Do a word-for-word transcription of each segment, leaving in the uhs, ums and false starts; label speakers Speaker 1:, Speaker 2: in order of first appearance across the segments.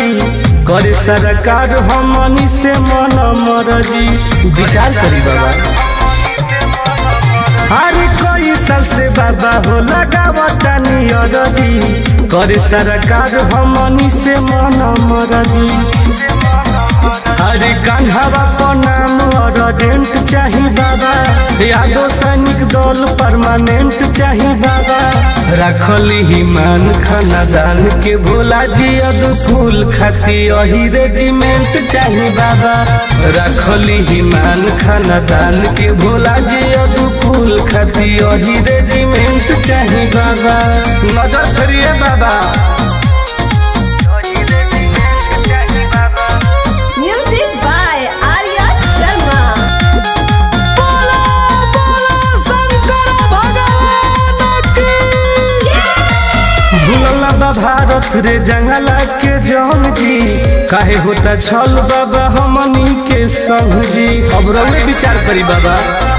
Speaker 1: करे सरकार हमनी से मन मरजी। विचार करी बाबा, अरे कोई साल से बाबा हो लगावता नियरजी, करे सरकार हमनी से मन मरजी। अरे कान्हावा पर नाम अर्जेंट चाही बाबा, यादव सैनिक दल परमानेंट चाही बाबा। रखली ही मान खानदान के भोला जी फूल खाती अही रेजिमेंट चाही बाबा। रखली ही मान खानदान के भोला जी फूल खाती अही रेजिमेंट चाही बाबा। नजर करिए बाबा, भारत रे जंगला के जौन जी, काहे होता छल बाबा हमनी के संग जी। अब रउए विचार करी बाबा,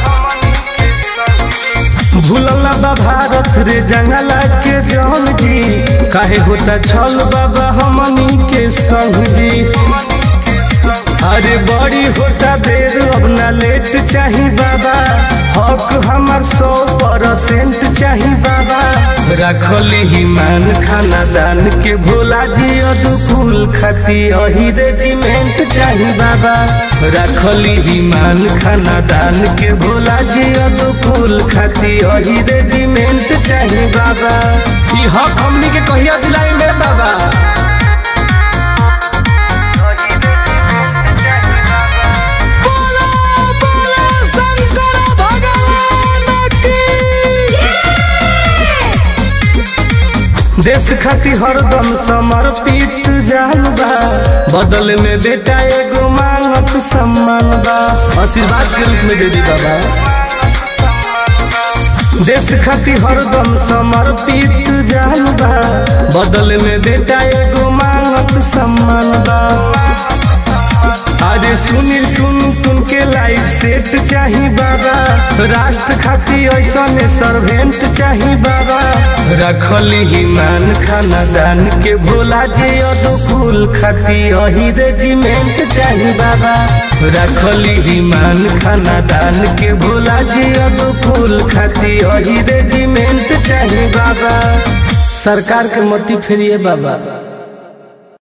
Speaker 1: भूलला बा भारत रे जंगला के जौन जी, काहे होता छल बाबा हमनी के संग जी। अरे बड़ी होता देर अब ना लेट चाही बाबा, हक हमार सौ परसेंट चाही बाबा। रखली ही मान खानदान के भोला जी फूल खाती अही रेजिमेंट चाही बाबा। रखली ही मान खानदान के भोला जी फूल खाती अही रेजिमेंट चाही बाबा। ई हक हमनी के कहिया दिलाई में बाबा। देश खाती हरदम समर्पित जान बा, बदले में बेटा एगो मांगत सम्मान बा। आशीर्वाद के रूप में दे दी बाबा। देश खाती हरदम समर्पित जान बा, बदले में बेटा एगो मांगत सम्मान बा। अरे सुनील टुन टुन के लाइफ सेट चाही बाबा, राष्ट्र खाती ऐसा सर्वेंट चाही बाबा। रखली ही मान खानदान के भोला जी फूल खाती अही रेजिमेंट चाही बाबा। रखली ही मान खानदान के भोला जी फूल खाती अही रेजिमेंट चाही बाबा। सरकार के मती फेरिए बाबा।